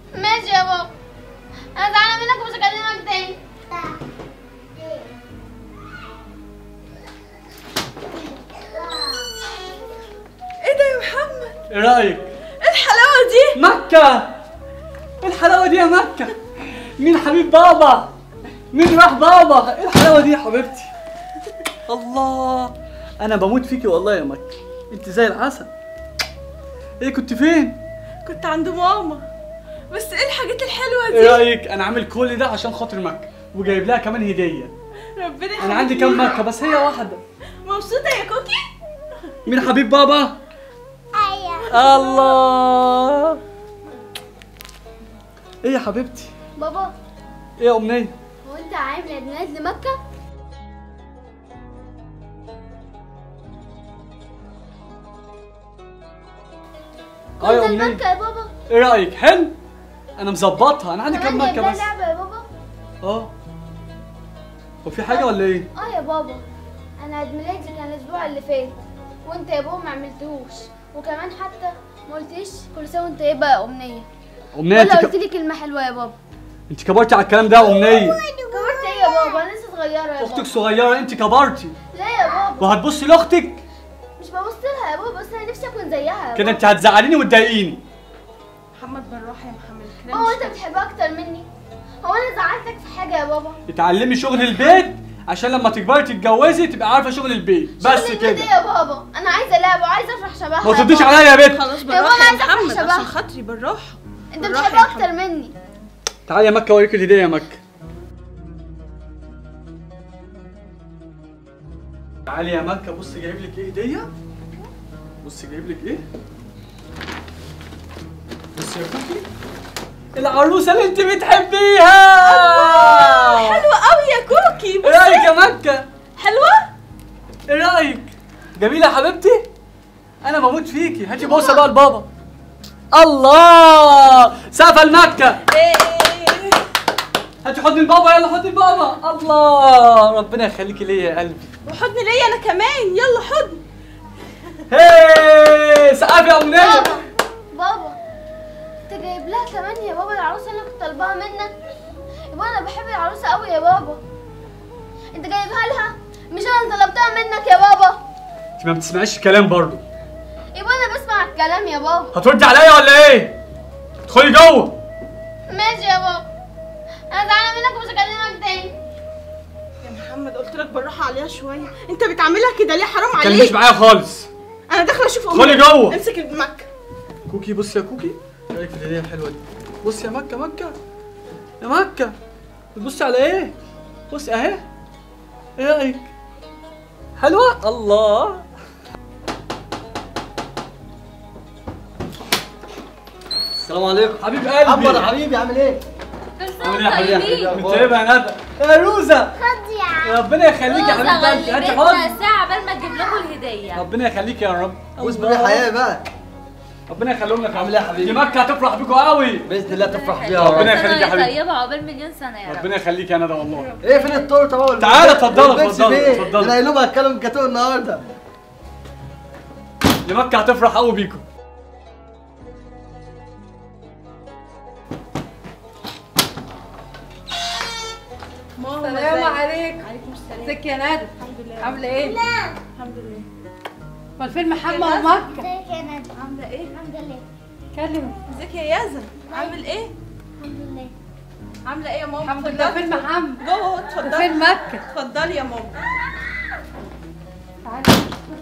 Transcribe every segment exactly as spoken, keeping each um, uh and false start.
ماشي يا بابا، انا زعلانه منك ومش هكلمك تاني. ايه ده يا محمد؟ ايه رايك؟ ايه الحلاوه دي؟ مكه. ايه الحلاوه دي يا مكه؟ مين حبيب بابا؟ مين راح بابا؟ ايه الحلاوه دي يا حبيبتي؟ الله، انا بموت فيكي والله يا مكه، انت زي العسل. ايه كنت فين؟ كنت عند ماما. بس ايه الحاجات الحلوه دي؟ ايه رايك؟ انا عامل كل ده عشان خاطر مكه، وجايب لها كمان هديه. ربنا يخليك. انا عندي كام مكه بس هي واحده. مبسوطه يا كوكي؟ مين حبيب بابا؟ ايوه. الله. ايه يا حبيبتي؟ بابا، ايه يا امنيه؟ هو انت عامل عيد ميلاد لمكه؟ اه يا كنت امنيه. مكه يا بابا. ايه رايك؟ حلو؟ انا مظبطها، انا عندي كام كمان مكه جايب بس. لها لعبه يا بابا. اه. هو في حاجه ولا ايه؟ اه يا بابا، انا عيد ميلادي كان الاسبوع اللي فات وانت يا بابا ما عملتهوش، وكمان حتى ما قلتليش كل سنه وانت طيبه يا امنيه، امنيه ولا انت قلت لي كلمه حلوه يا بابا. انت كبرتي على الكلام ده يا امنيه. كبرت ايه يا بابا؟ انا لسه صغيره يا بابا. اختك صغيره، انت كبرتي. لا يا بابا، وهتبصي لاختك مش ببص لها يا بابا، بس انا نفسي اكون زيها يا كده، بابا. انت هتزعليني وتضايقيني. محمد بالراحه يا محمد، كده هو مش انت بتحبها اكتر مني؟ هو انا زعلتك في حاجه يا بابا؟ اتعلمي شغل البيت عشان لما تكبري تتجوزي تبقى عارفه شغل البيت بس شغل كده. البيت ايه يا بابا؟ انا عايزه لعبه وعايزه افرح شبهها. ما يا ترديش بابا. عليا يا بنت. خلاص يا بالراحه بابا يا عايزة أفرح محمد، شبهها. عشان خاطري بالراحه. انت بالراحة بتحبها يا اكتر محمد. مني. تعالي يا مكه اوريك الهديه يا مكه. تعالي يا مكه، بصي جايب لك ايه هديه. بصي جايب لك ايه. بصي يا كوكي، العروسه اللي انت بتحبيها. حلوه قوي يا كوكي. ايه رايك يا مكه؟ حلوه؟ ايه رايك؟ جميله يا حبيبتي؟ انا بموت فيكي. هاتي بوسه بقى لبابا. الله، سقف المكه. هاتي حضن البابا، يلا حضن البابا. الله، ربنا يخليكي ليا يا قلبي. وحضن ليا انا كمان، يلا حضن. هي سقف يا امنيه. بابا بابا، انت جايب لها كمان يا بابا العروسه اللي كنت طالباها منك؟ يا بابا انا بحب العروسه قوي يا بابا. انت جايبها لها؟ مش انا اللي طلبتها منك يا بابا؟ انت ما بتسمعيش الكلام برضه. يا بابا انا بسمع الكلام يا بابا. هتردي عليا ولا ايه؟ ادخلي جوه. ماشي يا بابا، انا زعلانه منك ومش هكلمك تاني. يا محمد قلت لك بالراحه عليها شويه، انت بتعملها كده ليه؟ حرام ما عليك. تكلميش معايا خالص. انا داخله اشوف ادخلي امي. جوه. امسك المكه. كوكي بصي يا كوكي، ايه رايك في الهديه الحلوه دي؟ بصي يا مكه، مكه يا مكه، بتبصي على ايه؟ بصي اهي. ايه رايك؟ حلوه؟ الله. السلام عليكم. حبيب قلبي. عمر يا حبيبي، عامل ايه؟ عامل ايه يا حبيبي؟ انت طيبه يا ندى. يا روزه، خد يا عم. ربنا يخليكي يا حبيبه قلبي. هاتي حضن. ساعة قبل ما تجيب لكم الهدية. ربنا يخليكي يا رب. بوس بيه حياه بقى. ربنا يخليهم لك. عامل ايه يا حبيبي؟ دي مكه هتفرح بيكوا قوي. باذن الله تفرح بيها. ربنا ربنا يخليك يا حبيبي. طيبة عقبال مليون سنة يا رب. ربنا يخليك يا ندى والله. ايه فين التورته بقى؟ تعالى اتفضلوا، البيبسي اتفضلوا، فين؟ اتفضلوا. انا قايل لهم هاكلهم جاتوه النهارده. دي مكه هتفرح قوي بيكوا. ماما السلام عليكم. عليكم السلام. ازيك يا ندى؟ الحمد لله. عامله ايه؟ الحمد لله. امال فين محمد ومكه؟ ازيك يا ندى؟ عامله ايه؟ الحمد لله. كلم. ازيك يا يازن؟ عامل ايه؟ الحمد لله. عامله ايه يا ماما؟ الحمد لله. فين محمد؟ جوه اهو، اتفضلي. وفين مكه؟ اتفضلي يا ماما. تعالي.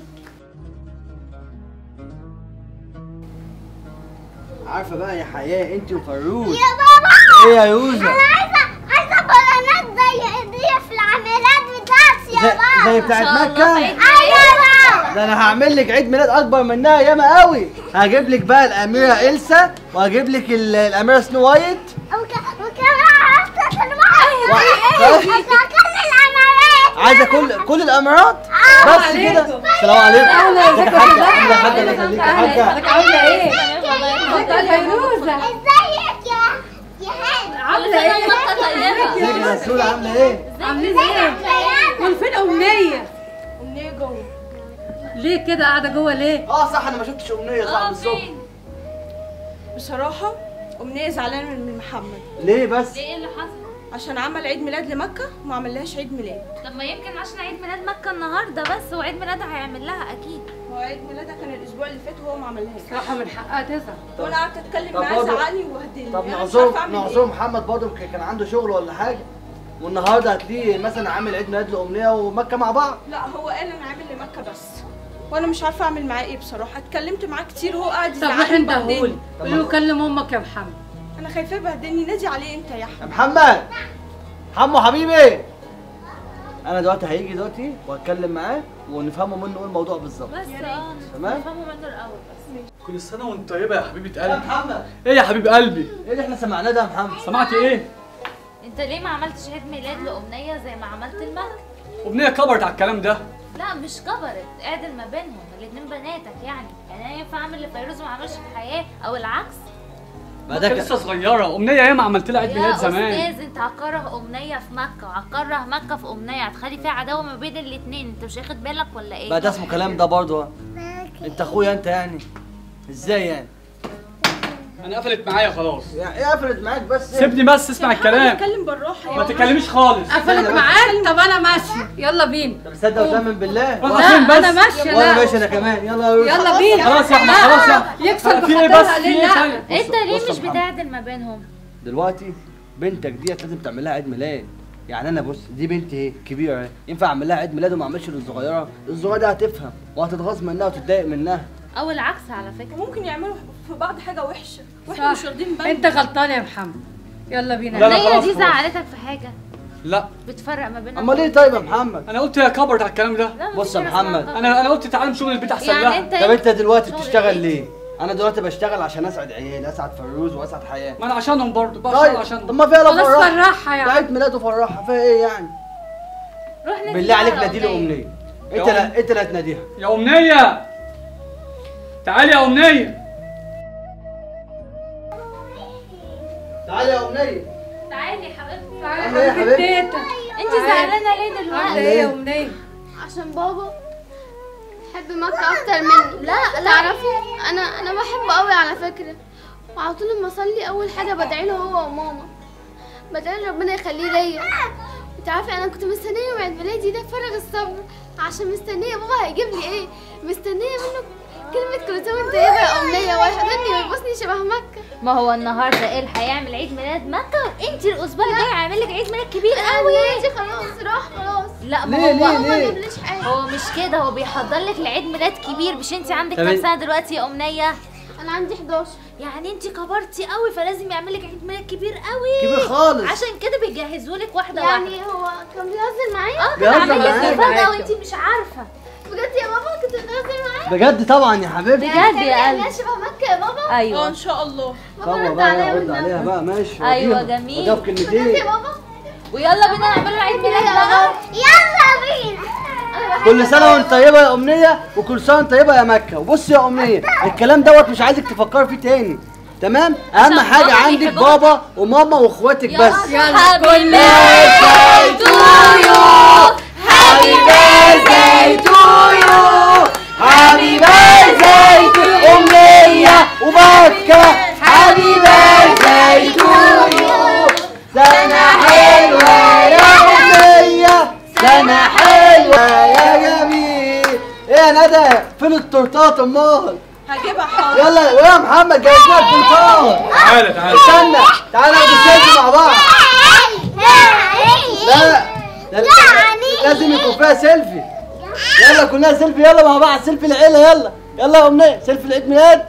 عارفه بقى يا حياه انت وفروز. يا بابا، ايه يا يوزا؟ انا عايزه عايزه بالونات زي هديه في العملات بتاعتي يا زي, بابا. زي بتاعت إن شاء الله مكه. في عيد ايوه يا بابا. ده انا هعمل لك عيد ميلاد اكبر منها ياما قوي. هجيب لك بقى الاميره إلسا، وهجيب لك ال- الاميره سنو وايت. وك- وكمان عرفت الواحد. و- كل العملات. عايزه كل كل الامارات. بس كده. السلام عليكم. اهلا، ازيك ازيك يا يا حاجه؟ حاجه؟ عامله يا حاجه؟ الله يخليك يا حاجه. حضرتك عامله ايه؟ والله اتفضلي يا فيروزه. ازيك يا يا هاني؟ عامله ايه؟ مكة طيبة. ازيك يا رسول؟ عامله ايه؟ عاملين ايه؟ امال فين امنيه؟ امنيه جوه. ليه كده قاعده جوه ليه؟ اه صح، انا ما شفتش امنيه صح اه بالظبط. فين؟ بصراحه امنيه زعلانه من محمد. ليه بس؟ ليه ايه اللي حصل؟ عشان عمل عيد ميلاد لمكه وما عملهاش عيد ميلاد. طب ما يمكن عشان عيد ميلاد مكة النهارده بس، وعيد ميلادها هيعمل لها اكيد. هو عيد ميلادها كان الاسبوع اللي فات وهو ما عملهاش. صراحة من حقها تزعل. وانا قعدت اتكلم طب معاه برضه- زعقني وبهدلني. طب أنا مش نعذره عارفة أعمل نعذره إيه. محمد برضه ك- كان عنده شغل ولا حاجه، والنهارده هتلاقيه مثلا عامل عيد ميلاد لامنيه ومكه مع بعض. لا هو قال انا عامل لمكه بس، وانا مش عارفه اعمل معاه ايه بصراحه. اتكلمت معاه كتير وهو قاعد طب يزعقني روح انت وبهدلني. هقول قول له كلم امك يا محمد. انا خايفاه يبهدلني. نادي عليه انت يا يا احمد. محمد، حمو حبيبي، انا دلوقتي هيجي دلوقتي وهتكلم معاه ونفهمه منه ايه الموضوع بالظبط. بس اه تمام. نفهمه منه الاول بس. كل سنه وانت طيبه يا حبيبه يا قلبي. محمد، ايه يا حبيب قلبي؟ ايه اللي احنا سمعناه ده يا محمد؟ سمعتي ايه؟ انت ليه ما عملتش عيد ميلاد لأمنية زي ما عملت لمكة؟ امنيه كبرت على الكلام ده. لا مش كبرت، اعدل ما بينهم، الاتنين بناتك يعني، يعني انا ينفع اعمل لفيروز ما عملش في الحياة او العكس؟ ما ده ده لسه صغيره، امنيه ياما عملت لها عيد يا ميلاد زمان. استاذ انت هتكره أمنية في مكة وهتكره مكة في أمنية، هتخلي فيها عداوة ما بين الاتنين، انت مش واخد بالك ولا ايه؟ بقى ده اسمه كلام ده برضه؟ انت اخويا انت يعني ازاي يعني؟ انا قفلت معايا خلاص. يعني ايه قفلت معاك بس؟ سيبني بس اسمع الكلام. اتكلم بالراحه ما يا تتكلميش خالص. قفلت معاك؟ طب انا ماشية، يلا بينا. طب تصدق وتؤمن بالله؟ روح لا فين بس؟ انا ماشية. وانا لا ماشي انا كمان. يلا يلا بينا. خلاص يا احمد، خلاص يا احمد. يكسر في ايه بخاطرها بس؟ في ليه ايه لا؟ تاني؟ انت ليه بص يا مش محمد. بتعدل ما بينهم؟ دلوقتي بنتك ديت لازم تعمل لها عيد ميلاد. يعني انا بص، دي بنتي اهي كبيره اهي، ينفع اعمل لها عيد ميلاد وما اعملش للصغيره؟ الصغيره دي هتفهم وهتتغاظ منها وتتضايق منها. او العكس على فكرة. ممكن يعملوا في بعض حاجه وحشه واحنا مش واخدين بالنا. انت غلطان يا محمد. يلا بينا. لا، لا، أمنية خلاص، دي خلاص. زعلتك في حاجة؟ لا بتفرق ما بينك؟ امال ايه طيب يا محمد؟ انا قلت يا كبرت على الكلام ده. لا، مفيش بص يا حاجة اسمها محمد، غلط. انا انا قلت تعالى نشوف البيت احسن يعني لها. انت طب انت دلوقتي شغل بتشتغل البيت. ليه؟ انا دلوقتي بشتغل عشان اسعد عيالي، اسعد فيروز واسعد حياه. ما انا عشانهم برضه بشتغل طيب طب عشانهم. ما فيها لا خلاص فرحها. فرحها يا ده عم. عيد ميلاد وفرحها، فيها ايه يعني؟ روح نادي بالله عليك على نادي لي أمنية. امنيه. يا انت أم. لا انت اللي هتناديها. يا امنيه تعالي يا امنيه. تعالي يا امنيه. تعالي يا حبيبتي. عامله ايه يا حبيبتي؟ تيتا انت زعلانة ليه عاملة دلوقتي؟ ايه يا أمنية؟ عشان بابا بحب مكة اكتر مني. لا لا تعرفي انا انا بحبه قوي على فكرة، وعلى طول لما اصلي اول حاجة بدعي له هو وماما، بدعي له ربنا يخليه ليا. تعرفي انا كنت مستنية يوم عيد ميلادي ده بفارغ الصبر، عشان مستنية بابا هيجيب لي ايه، مستنية منه كلمة كل سنة وانت طيبة يا أمنية، ويحضني ويبوسني شبه مكة. ما هو النهارده ايه هيعمل عيد ميلاد مكة، وانت الاسبوع الجاي هيعمل لك عيد ميلاد كبير قوي. ميلادي خلاص راح خلاص. لا ما ليه هو ليه ما ليه؟ جابليش حاجة. هو مش كده، هو بيحضر لك لعيد ميلاد كبير. مش انت عندك طب كام انت- سنة دلوقتي يا أمنية؟ أنا عندي حداشر. يعني انت كبرتي قوي، فلازم يعمل لك عيد ميلاد كبير قوي. كبير خالص. عشان كده بيجهزوا لك واحدة واحدة. يعني هو كان بيهزر معايا؟ اه كان بيهزر عامل لك معاك. مفاجأة وانت مش عارفة. بجد يا بابا كنت بتهزر معايا؟ بجد طبعا يا حبيبتي. بجد يا يعني قلبي. شبه مكة يا بابا؟ اه ايوه ان شاء الله. بابا طبعا رد بقى عليا رد والنبي. عليها بقى ماشي. أيوة، وديها. جميل. وديها بجد يا بكلمتين. بابا؟ ويلا بينا نعمل له عيد ميلاد بقى. يلا بينا. أنا بحب كل سنه وانت طيبه يا امنيه، وكل سنه وانت طيبه يا مكه. وبص يا امنيه، الكلام دوت مش عايزك تفكري فيه تاني، تمام؟ اهم حاجه بابا عندك بيحبك. بابا وماما واخواتك بس. يلا كل birthday to you. Happy birthday to you. Happy birthday to أمنية ومكة. Happy birthday to you. سنة حلوة يا أمنية، سنة حلوة يا جميل. إيه يا ندى؟ فين التورتات أمال؟ هجيبها حاضر. يلا يا محمد جايب لنا التورتات. تعالى تعالى. استنى تعالى ناخد السيلفي مع بعض. لا لا لازم يكون فيها سيلفي. يلا كلها سيلفي، يلا مع بعض، سيلفي العيله. يلا يلا يا امنيه، سيلفي العيد ميلاد.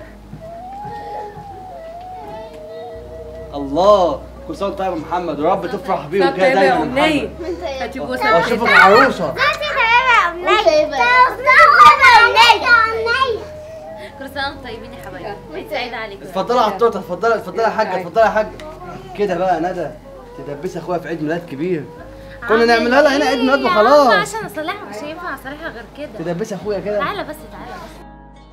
الله، كل سنه وانت طيب يا محمد، ويا رب تفرح بيه طب وكده طيبة دايما يا يا أمنية. محمد. وانت ايه؟ هاتي بوسة. واشوفك عروسه. وانت ايه بقى؟ كل سنة وانتم طيبين يا حبايبي. عيد سعيد عليكم. اتفضلي على التورته، اتفضلي اتفضلي يا حاجه، اتفضلي يا حاجه. كده بقى ندى تدبسي اخويا في عيد ميلاد كبير. كنا نعملها لها هنا عيد ميلاد يا عم وخلاص. عشان اصلحها مش هينفع اصلحها غير كده. تدبسي اخويا كده. تعالى بس تعالى بس.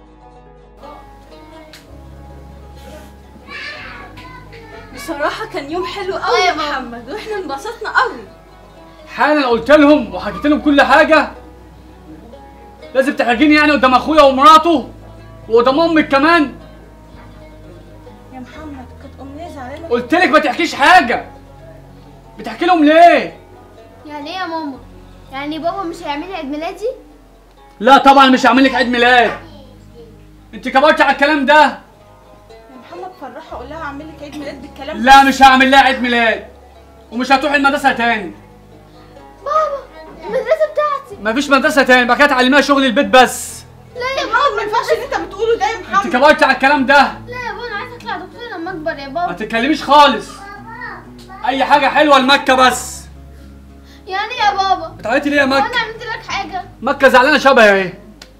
بصراحه كان يوم حلو قوي يا محمد، واحنا انبسطنا قوي. حالا قلت لهم وحكيت لهم كل حاجه. لازم تحرجيني يعني قدام اخويا ومراته وقدام امك كمان. يا محمد كانت امنيه قلت لك ما تحكيش حاجه. بتحكي لهم ليه؟ يعني ايه يا ماما؟ يعني بابا مش هيعمل لي عيد ميلادي؟ لا طبعا مش هعمل لك عيد ميلاد. انت كبرت على الكلام ده. يا محمد فرحها قول لها اعمل لك عيد ميلاد بالكلام ده. لا مش هعمل لها عيد ميلاد ومش هتروح المدرسه تاني. بابا المدرسه بتاعتي. مفيش مدرسه تاني، بقى كده تعلميها شغل البيت بس. لا يا محمد ما ينفعش اللي انت بتقوله ده يا محمد. انت كبرت على الكلام ده. لا يا بابا انا عايزه اطلع دكتور لما اكبر يا ما بابا. تتكلميش خالص. اي حاجه حلوه لمكه بس. يعني ايه يا بابا؟ بتعيطي ليه يا وانا مكه؟ عملت لك حاجه؟ مكه زعلانه شبه ايه؟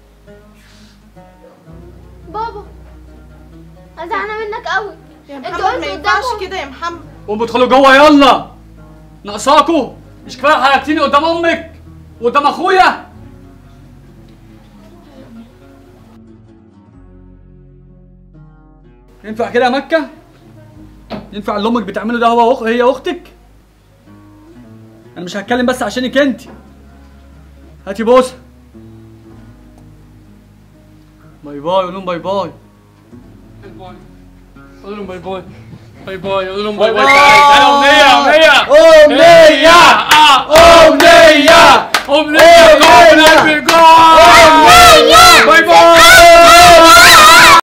بابا انا زعلانه منك قوي. يا انت محمد قلت ما ينفعش قدامهم. كده يا محمد. قوموا ادخلوا جوه يلا. ناقصاكوا؟ مش كفايه حركتيني قدام امك وقدام اخويا؟ ينفع كده يا مكه؟ ينفع اللي امك بتعمله ده هو وأخ... هي اختك؟ انا مش هتكلم بس عشانك انت. هاتي بوسه. باي باي. قول لهم باي باي. قول لهم باي باي. باي باي. قول لهم باي باي. تعالى امنيه امنيه أمنية امنيه امنيه جوه من قلبي جوه. باي باي.